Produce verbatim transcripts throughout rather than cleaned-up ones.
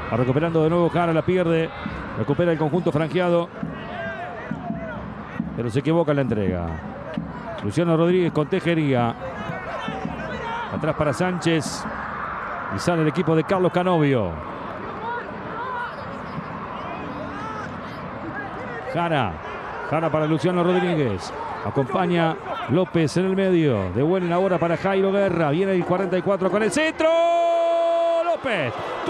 Va recuperando de nuevo Jara, la pierde. Recupera el conjunto franjeado. Pero se equivoca en la entrega. Luciano Rodríguez con Tejería. Atrás para Sánchez. Y sale el equipo de Carlos Canovio. Jara. Jara para Luciano Rodríguez. Acompaña López en el medio. De buena ahora para Jairo Guerra. Viene el cuarenta y cuatro con el centro. López.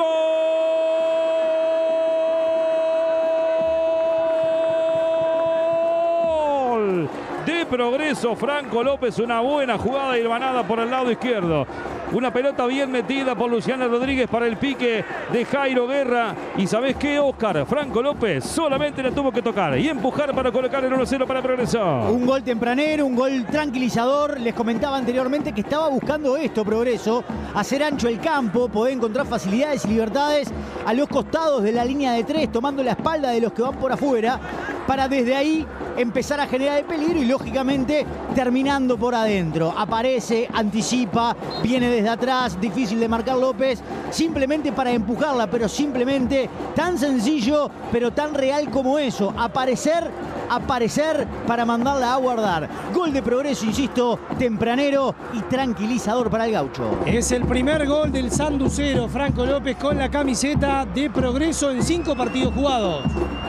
Gol de Progreso. Franco López. Una buena jugada hilvanada por el lado izquierdo. Una pelota bien metida por Luciano Rodríguez para el pique de Jairo Guerra. Y ¿sabés qué, Oscar? Franco López solamente la tuvo que tocar y empujar para colocar el uno cero para Progreso. Un gol tempranero, un gol tranquilizador. Les comentaba anteriormente que estaba buscando esto Progreso. Hacer ancho el campo, poder encontrar facilidades y libertades a los costados de la línea de tres, tomando la espalda de los que van por afuera, para desde ahí empezar a generar el peligro y lógicamente terminando por adentro. Aparece, anticipa, viene desde atrás, difícil de marcar López, simplemente para empujarla, pero simplemente tan sencillo, pero tan real como eso. Aparecer, aparecer para mandarla a guardar. Gol de Progreso, insisto, tempranero y tranquilizador para el gaucho. Es el primer gol del sanducero Franco López con la camiseta de Progreso en cinco partidos jugados.